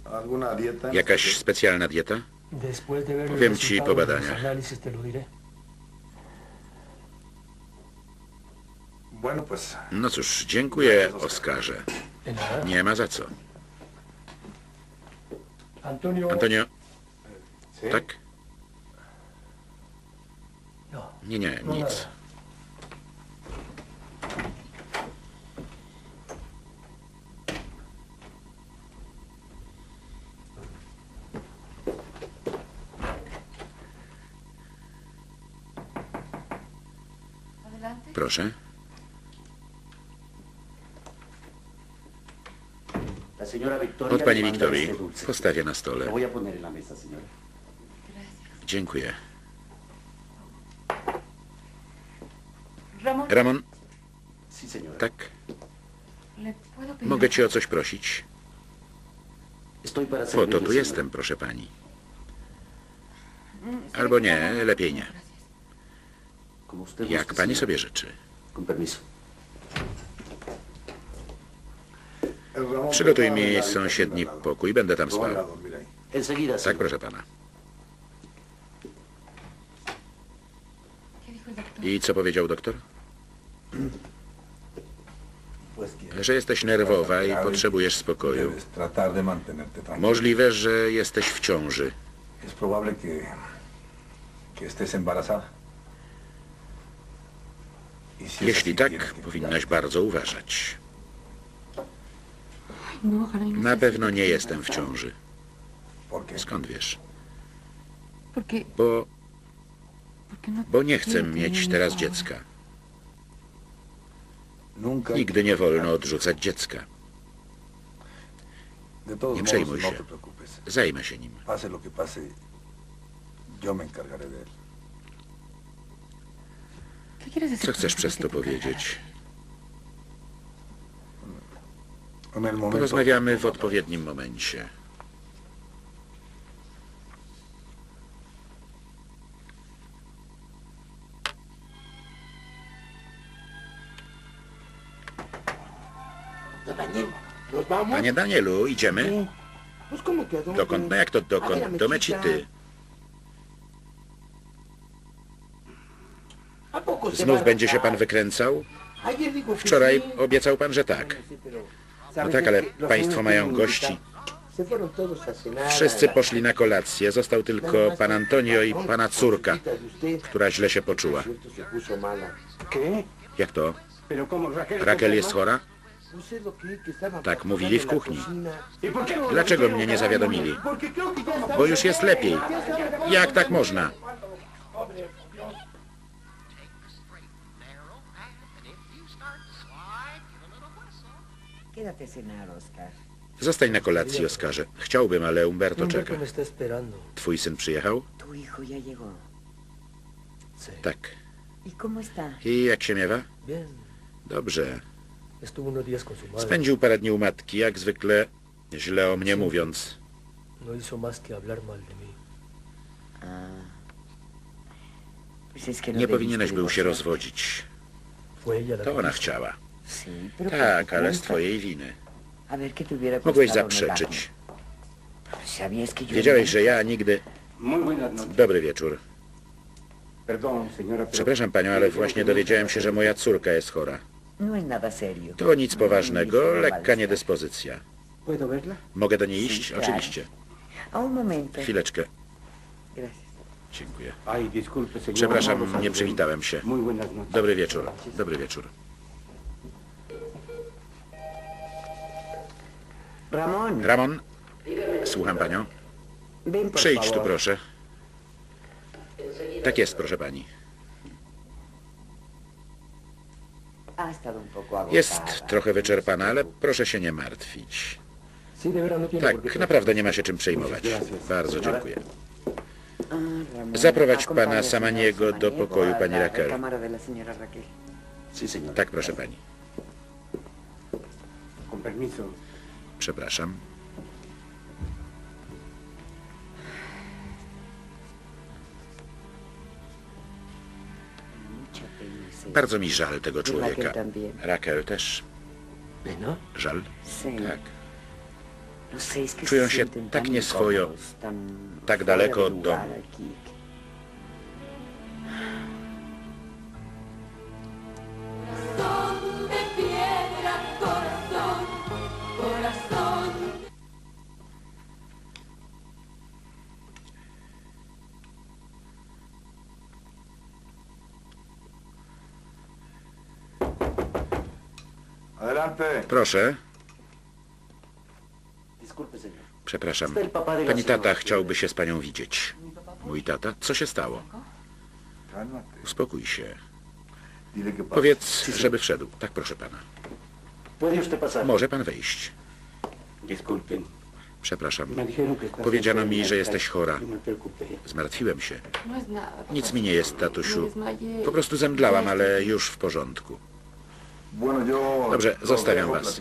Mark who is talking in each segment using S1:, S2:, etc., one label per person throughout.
S1: Jakaś specjalna dieta? Powiem ci po badaniach. No cóż, dziękuję, Oskarze. Nie ma za co. Antonio? Tak? Nie, nic. Proszę. Od pani Wiktorii. Postawię na stole. Dziękuję. Ramon? Tak? Mogę cię o coś prosić? Po to tu jestem, proszę pani. Albo nie, lepiej nie. Jak pani sobie życzy. Przygotuj mi sąsiedni pokój, będę tam spał. Tak, proszę pana. I co powiedział doktor? Że jesteś nerwowa i potrzebujesz spokoju. Możliwe, że jesteś w ciąży. Jeśli tak, powinnaś bardzo uważać. Na pewno nie jestem w ciąży. Skąd wiesz? Bo nie chcę mieć teraz dziecka. Nigdy nie wolno odrzucać dziecka. Nie przejmuj się. Zajmę się nim. Co chcesz przez to powiedzieć? Porozmawiamy w odpowiednim momencie. Panie Danielu, idziemy? Dokąd? No jak to dokąd? Do Mechity. Znów będzie się pan wykręcał? Wczoraj obiecał pan, że tak. No tak, ale państwo mają gości. Wszyscy poszli na kolację. Został tylko pan Antonio i pana córka, która źle się poczuła. Jak to? Raquel jest chora? Tak mówili w kuchni. Dlaczego mnie nie zawiadomili? Bo już jest lepiej. Jak tak można? Zostań na kolacji, Oskarze. Chciałbym, ale Umberto czeka. Twój syn przyjechał? Tak. I jak się miewa? Dobrze. Spędził parę dni u matki, jak zwykle źle o mnie mówiąc. Nie powinieneś był się rozwodzić. To ona chciała. Tak, ale z twojej winy. Mogłeś zaprzeczyć. Wiedziałeś, że ja nigdy... Dobry wieczór. Przepraszam panią, ale właśnie dowiedziałem się, że moja córka jest chora. To nic poważnego, lekka niedyspozycja. Mogę do niej iść? Oczywiście. Chwileczkę. Dziękuję. Przepraszam, nie przywitałem się. Dobry wieczór. Dobry wieczór. Ramon? Słucham panią. Przyjdź tu, proszę. Tak jest, proszę pani. Jest trochę wyczerpana, ale proszę się nie martwić. Tak, naprawdę nie ma się czym przejmować. Bardzo dziękuję. Zaprowadź pana Samaniego do pokoju pani Raquel. Tak, proszę pani. Przepraszam. Bardzo mi żal tego człowieka. Raquel też. Żal? Tak. Czują się tak nieswojo, tak daleko od domu. Proszę. Przepraszam. Pani tata chciałby się z panią widzieć. Mój tata? Co się stało? Uspokój się. Powiedz, żeby wszedł. Tak, proszę pana. Może pan wejść. Przepraszam. Powiedziano mi, że jesteś chora. Zmartwiłem się. Nic mi nie jest, tatusiu. Po prostu zemdlałam, ale już w porządku. Dobrze, zostawiam was.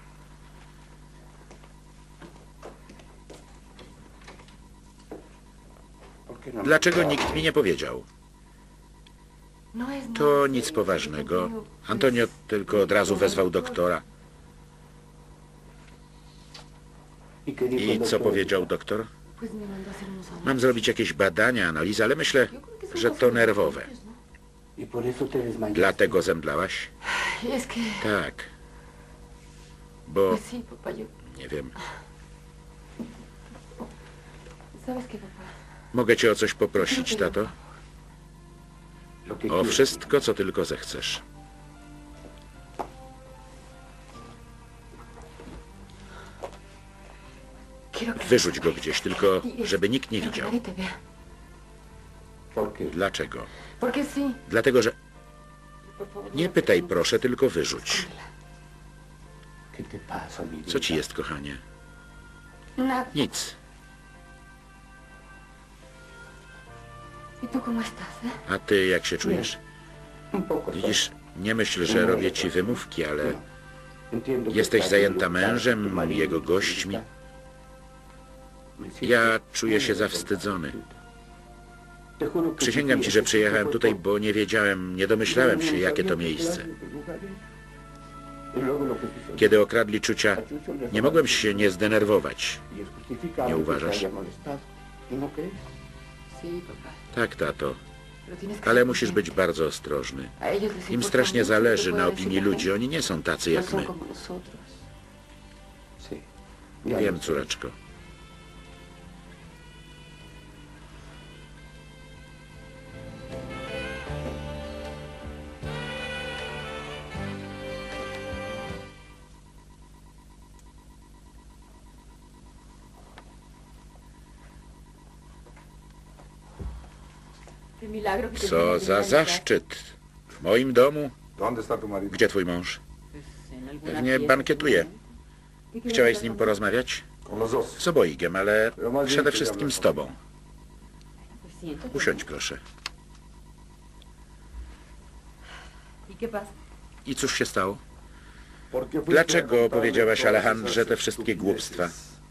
S1: Dlaczego nikt mi nie powiedział? To nic poważnego. Antonio tylko od razu wezwał doktora. I co powiedział doktor? Mam zrobić jakieś badania, analizy, ale myślę, że to nerwowe. Dlatego zemdlałaś? Tak. Bo... nie wiem. Mogę cię o coś poprosić, tato? O wszystko, co tylko zechcesz. Wyrzuć go gdzieś, tylko żeby nikt nie widział. Dlaczego? Dlatego, że... Nie pytaj, proszę, tylko wyrzuć. Co ci jest, kochanie? Nic. A ty jak się czujesz? Widzisz, nie myśl, że robię ci wymówki, ale... Jesteś zajęta mężem, jego gośćmi. Ja czuję się zawstydzony. Przysięgam ci, że przyjechałem tutaj, bo nie wiedziałem, nie domyślałem się, jakie to miejsce. Kiedy okradli Ciucia, nie mogłem się nie zdenerwować. Nie uważasz? Tak, tato. Ale musisz być bardzo ostrożny. Im strasznie zależy na opinii ludzi. Oni nie są tacy jak my. Wiem, córeczko. Co za zaszczyt. W moim domu? Gdzie twój mąż? Pewnie bankietuje. Chciałeś z nim porozmawiać? Z obojgiem, ale przede wszystkim z tobą. Usiądź, proszę. I cóż się stało? Dlaczego powiedziałaś Alejandrze te wszystkie głupstwa?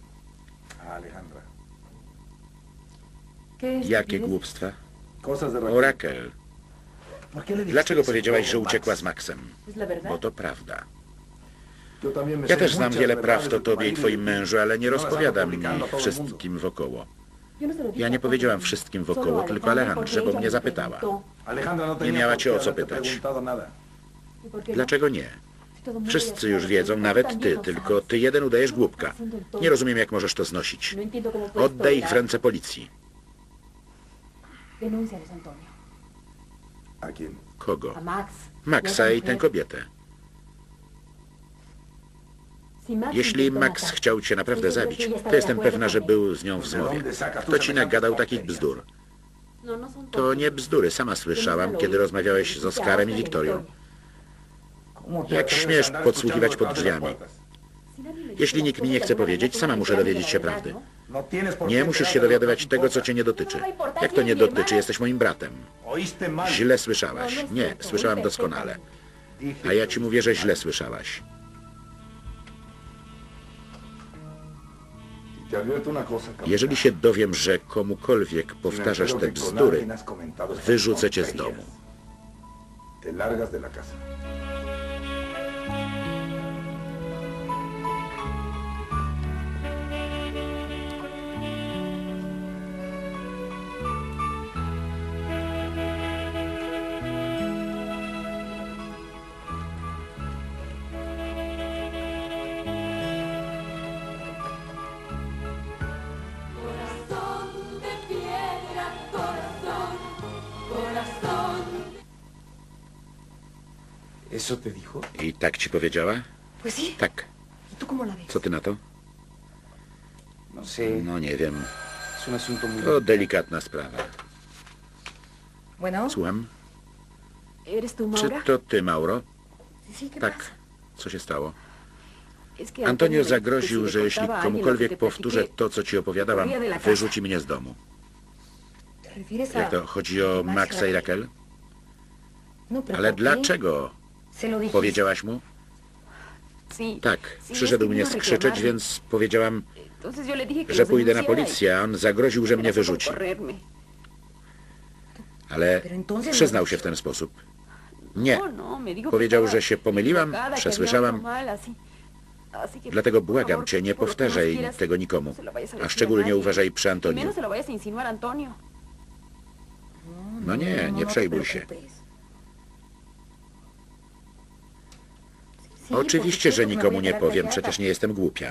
S1: Jakie głupstwa? O Raquel. Dlaczego powiedziałaś, że uciekła z Maxem? Bo to prawda. Ja też znam wiele prawd o tobie i twoim mężu, ale nie rozpowiadam ich wszystkim wokoło. Ja nie powiedziałam wszystkim wokoło, tylko Alejandrze, bo mnie zapytała. Nie miała cię o co pytać. Dlaczego nie? Wszyscy już wiedzą, nawet ty, tylko ty jeden udajesz głupka. Nie rozumiem, jak możesz to znosić. Oddaj ich w ręce policji. Kogo? Maxa i tę kobietę. Jeśli Max chciał cię naprawdę zabić, to jestem pewna, że był z nią w zmowie. Kto ci nagadał takich bzdur? To nie bzdury, sama słyszałam, kiedy rozmawiałeś z Oskarem i Wiktorią. Jak śmiesz podsłuchiwać pod drzwiami? Jeśli nikt mi nie chce powiedzieć, sama muszę dowiedzieć się prawdy. Nie musisz się dowiadywać tego, co cię nie dotyczy. Jak to nie dotyczy? Jesteś moim bratem. Źle słyszałaś. Nie, słyszałam doskonale. A ja ci mówię, że źle słyszałaś. Jeżeli się dowiem, że komukolwiek powtarzasz te bzdury, wyrzucę cię z domu. I tak ci powiedziała? Tak. Co ty na to? No nie wiem. To delikatna sprawa. Słucham? Czy to ty, Mauro? Tak. Co się stało? Antonio zagroził, że jeśli komukolwiek powtórzę to, co ci opowiadałam, wyrzuci mnie z domu. Jak to? Chodzi o Maxa i Raquel? Ale dlaczego? Powiedziałaś mu? Tak, przyszedł mnie skrzyczeć, więc powiedziałam, że pójdę na policję, a on zagroził, że mnie wyrzuci. Ale przyznał się w ten sposób. Nie. Powiedział, że się pomyliłam, przesłyszałam. Dlatego błagam cię, nie powtarzaj tego nikomu, a szczególnie uważaj przy Antoniu. No nie, nie przejmuj się. Oczywiście, że nikomu nie powiem, przecież nie jestem głupia.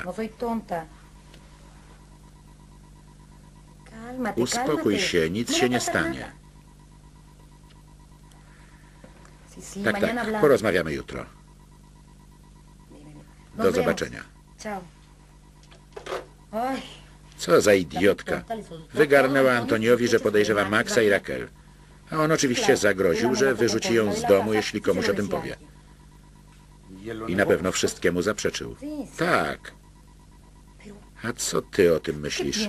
S1: Uspokój się, nic się nie stanie. Tak, tak, porozmawiamy jutro. Do zobaczenia. Co za idiotka. Wygarnęła Antoniowi, że podejrzewa Maxa i Raquel. A on oczywiście zagroził, że wyrzuci ją z domu, jeśli komuś o tym powie. I na pewno wszystkiemu zaprzeczył. Tak. A co ty o tym myślisz?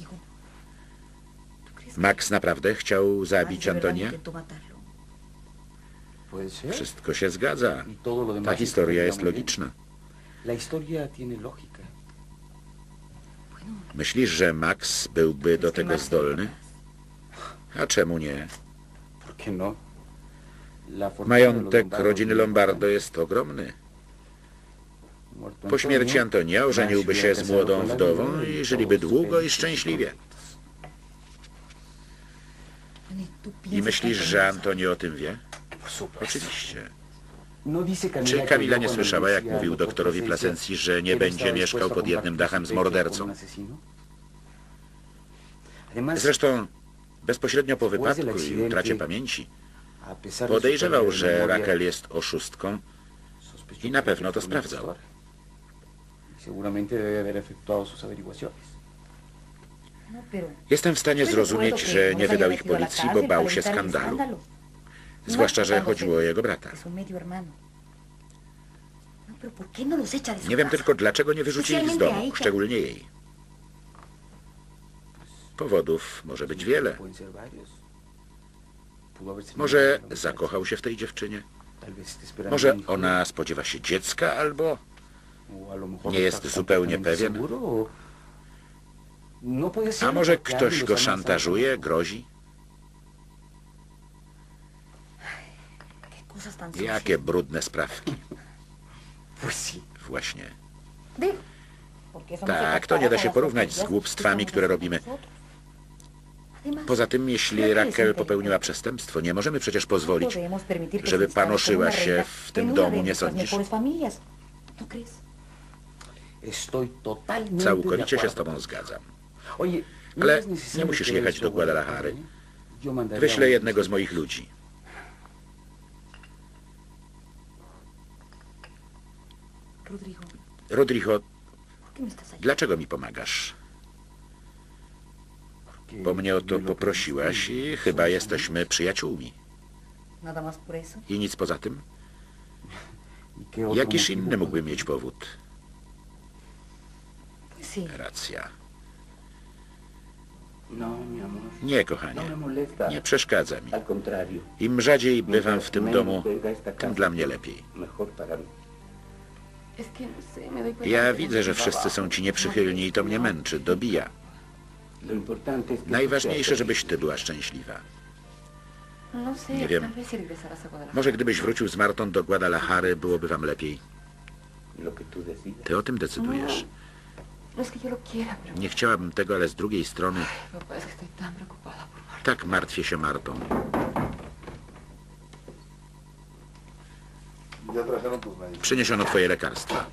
S1: Max naprawdę chciał zabić Antonia? Wszystko się zgadza. Ta historia jest logiczna. Myślisz, że Max byłby do tego zdolny? A czemu nie? Majątek rodziny Lombardo jest ogromny. Po śmierci Antonia ożeniłby się z młodą wdową i żyliby długo i szczęśliwie. I myślisz, że Antonio o tym wie? Oczywiście. Czy Kamila nie słyszała, jak mówił doktorowi Plasencji, że nie będzie mieszkał pod jednym dachem z mordercą? Zresztą bezpośrednio po wypadku i utracie pamięci podejrzewał, że Raquel jest oszustką i na pewno to sprawdzał. Jestem w stanie zrozumieć, że nie wydał ich policji, bo bał się skandalu. Zwłaszcza, że chodziło o jego brata. Nie wiem tylko, dlaczego nie wyrzuci ich z domu, szczególnie jej. Powodów może być wiele. Może zakochał się w tej dziewczynie. Może ona spodziewa się dziecka, albo nie jest zupełnie pewien. A może ktoś go szantażuje, grozi? Jakie brudne sprawki. Właśnie. Tak, to nie da się porównać z głupstwami, które robimy. Poza tym, jeśli Raquel popełniła przestępstwo, nie możemy przecież pozwolić, żeby panoszyła się w tym domu, nie sądzisz? Całkowicie się z tobą zgadzam. Ale nie musisz jechać do Guadalajary. Wyślę jednego z moich ludzi. Rodrigo, dlaczego mi pomagasz? Bo mnie o to poprosiłaś i chyba jesteśmy przyjaciółmi. I nic poza tym? Jakiż inny mógłby mieć powód? Racja. Nie, kochanie. Nie przeszkadza mi. Im rzadziej bywam w tym domu, tym dla mnie lepiej. Ja widzę, że wszyscy są ci nieprzychylni i to mnie męczy, dobija. Najważniejsze, żebyś ty była szczęśliwa. Nie wiem. Może gdybyś wrócił z Martą do Guadalajary, byłoby wam lepiej. Ty o tym decydujesz. Nie chciałabym tego, ale z drugiej strony tak martwię się Martą. Przyniesiono twoje lekarstwa.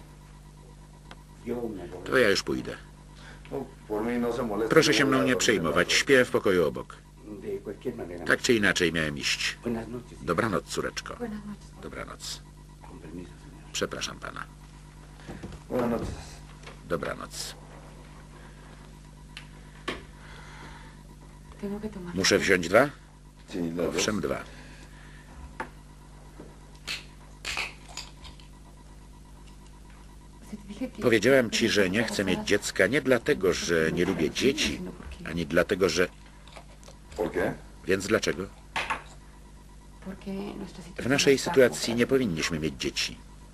S1: To ja już pójdę. Proszę się mną nie przejmować. Śpię w pokoju obok. Tak czy inaczej miałem iść. Dobranoc, córeczko. Dobranoc. Przepraszam pana. Dobranoc. Muszę wziąć 2? Owszem, 2. Powiedziałem ci, że nie chcę mieć dziecka nie dlatego, że nie lubię dzieci, ani dlatego, że... Więc dlaczego? W naszej sytuacji nie powinniśmy mieć dzieci.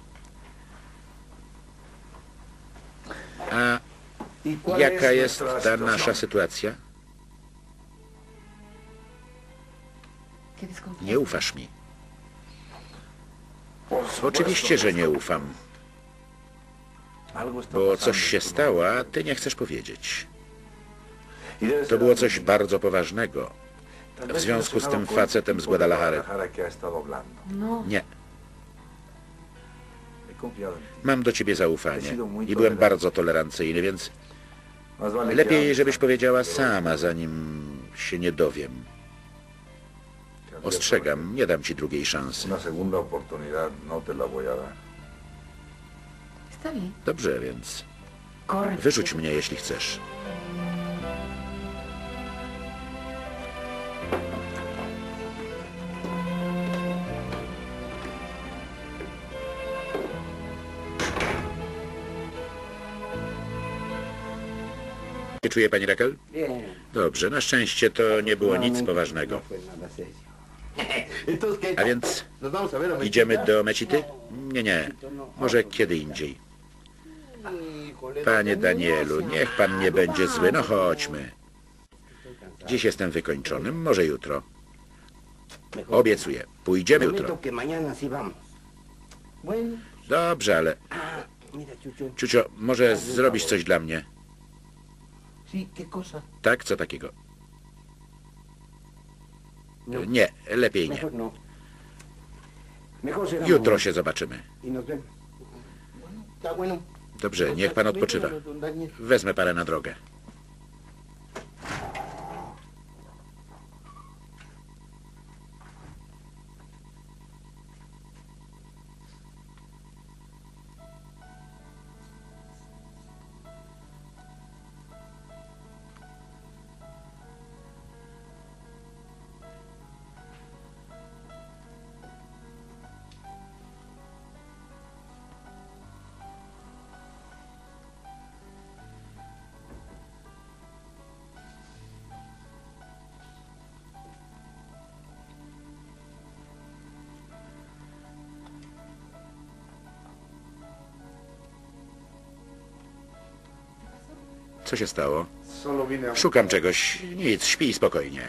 S1: A jaka jest ta nasza sytuacja? Nie ufasz mi. Oczywiście, że nie ufam. Bo coś się stało, a ty nie chcesz powiedzieć. To było coś bardzo poważnego. W związku z tym facetem z Guadalajary. Nie. Mam do ciebie zaufanie i byłem bardzo tolerancyjny, więc lepiej, żebyś powiedziała sama, zanim się nie dowiem. Ostrzegam, nie dam ci drugiej szansy. Dobrze, więc wyrzuć mnie, jeśli chcesz. Nie czuje pani Raquel? Dobrze, na szczęście to nie było nic poważnego. A więc idziemy do Mechity? Nie. Może kiedy indziej. Panie Danielu, niech pan nie będzie zły. No chodźmy. Dziś jestem wykończony. Może jutro. Obiecuję. Pójdziemy jutro. Dobrze, ale... Ciucio, może zrobisz coś dla mnie? Tak? Co takiego? Nie, lepiej nie. Jutro się zobaczymy. Dobrze, niech pan odpoczywa. Wezmę parę na drogę. Co się stało? Szukam czegoś. Nic, śpij spokojnie.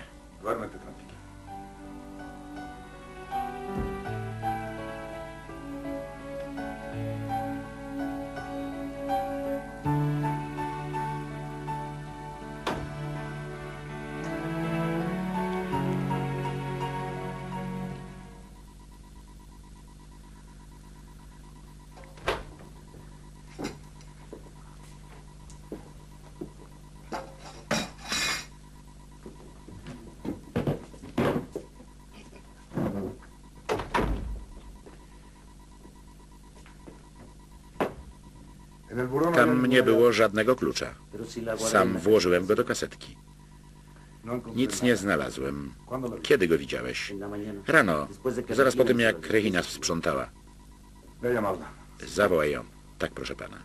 S1: Tam nie było żadnego klucza. Sam włożyłem go do kasetki. Nic nie znalazłem. Kiedy go widziałeś? Rano, zaraz po tym, jak Regina sprzątała. Zawołaj ją. Tak, proszę pana.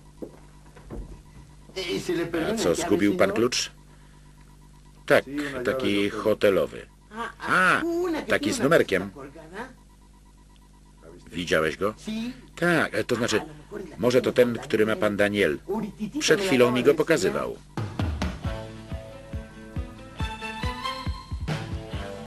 S1: A co, zgubił pan klucz? Tak, taki hotelowy. A, taki z numerkiem. Widziałeś go? Tak, to znaczy, może to ten, który ma pan Daniel. Przed chwilą mi go pokazywał.